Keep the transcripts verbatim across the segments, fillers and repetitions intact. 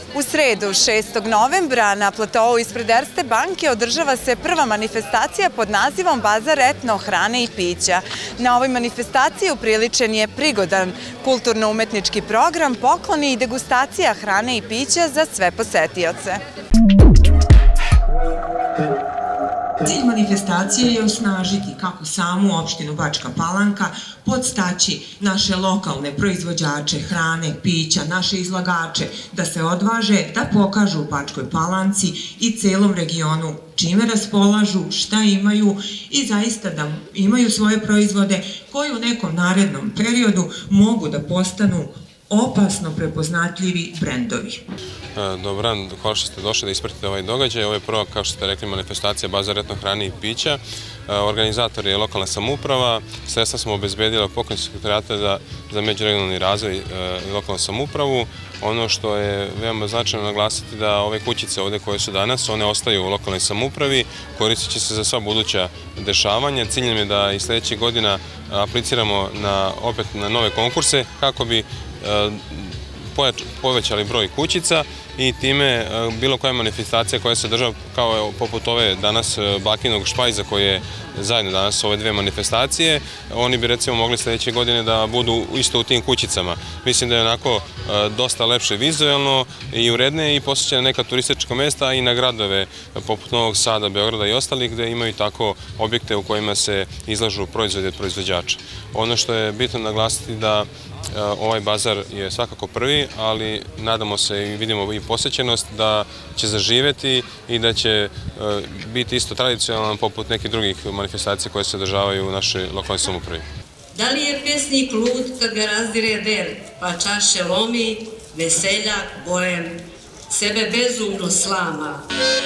U sredu, šestog novembra, na platou ispred Erste banke održava se prva manifestacija pod nazivom Bazar etno hrane i pića. Na ovoj manifestaciji upriličen je prigodan kulturno-umetnički program, pokloni i degustacija hrane i pića za sve posetioce. Cilj manifestacije je osnažiti kako samu opštinu Bačka Palanka, podstaći naše lokalne proizvođače hrane, pića, naše izlagače da se odvaže, da pokažu u Bačkoj Palanci i celom regionu čime raspolažu, šta imaju i zaista da imaju svoje proizvode koji u nekom narednom periodu mogu da postanu opasno prepoznatljivi brendovi. Dobar dan, hvala što ste došli da ispratite ovaj događaj. Ovo je prva, kao što ste rekli, manifestacija Bazar etno hrane i pića. Organizator je lokalna samouprava. Sredstva smo obezbedili od pokrajinskog sekretarijata za međuregionalni razvoj i lokalnu samoupravu. Ono što je veoma značajno naglasiti da ove kućice ovde koje su danas, one ostaju u lokalnoj samoupravi, koristit će se za sva buduća dešavanja. Ciljem je da i sledećih godina apliciramo opet na nove konkurse kako bi povećali broj kućica i time bilo koja manifestacija koja se održava kao poput ove danas Bakinog špajza koji je zajedno danas ove dve manifestacije, oni bi recimo mogli sledeće godine da budu isto u tim kućicama. Mislim da je onako dosta lepše vizuelno i uredne i posjećene neka turistička mesta i na gradove poput Novog Sada, Beograda i ostalih gde imaju tako objekte u kojima se izlažu proizvode od proizvođača. Ono što je bitno naglasiti da ovaj bazar je svakako prvi, ali nadamo se i vidimo i posećenost da će zaživeti i da će biti isto tradicionalan poput nekih drugih manifestacija koje se održavaju u našoj lokalnoj samoupravi. Da li je pesnik lud kad ga razdire dert, pa čaše lomi, veseljak bojem, sebe bezumno slama?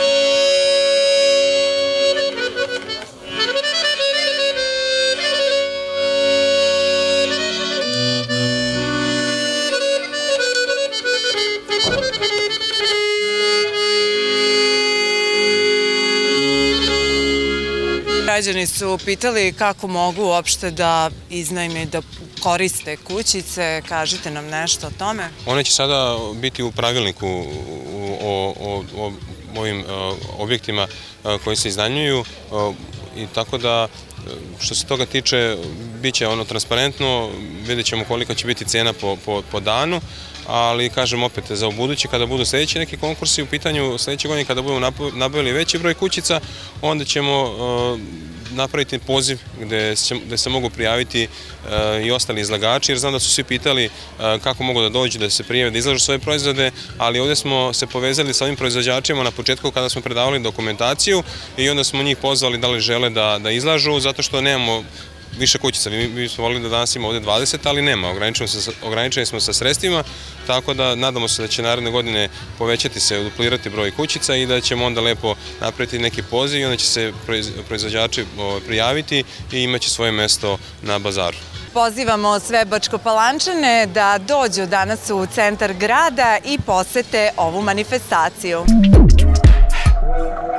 Građani su pitali kako mogu uopšte da iznajme, da koriste kućice. Kažite nam nešto o tome. One će sada biti u pravilniku o ovim objektima koji se iznajmljuju i tako da što se toga tiče bit će ono transparentno, vidjet ćemo kolika će biti cena po danu, ali kažem opet za ubuduće kada budu sledeći neki konkursi u pitanju sledeće godine kada budemo nabavili veći broj kućica, onda ćemo napraviti poziv gde se mogu prijaviti i ostali izlagači, jer znam da su svi pitali kako mogu da dođu, da se prijave, da izlažu svoje proizvode, ali ovde smo se povezali sa ovim proizvođačima na početku kada smo predavali dokumentaciju i onda smo njih pozvali da li žele da izlažu, zato što nemamo više kućica. Mi smo volili da danas ima ovde dvadeset, ali nema. Ograničeni smo sa sredstvima, tako da nadamo se da će naredne godine povećati se, duplirati broj kućica i da ćemo onda lepo napraviti neki poziv i onda će se proizvođači prijaviti i imaće svoje mesto na bazaru. Pozivamo sve Bačkopalančane da dođu danas u centar grada i posete ovu manifestaciju.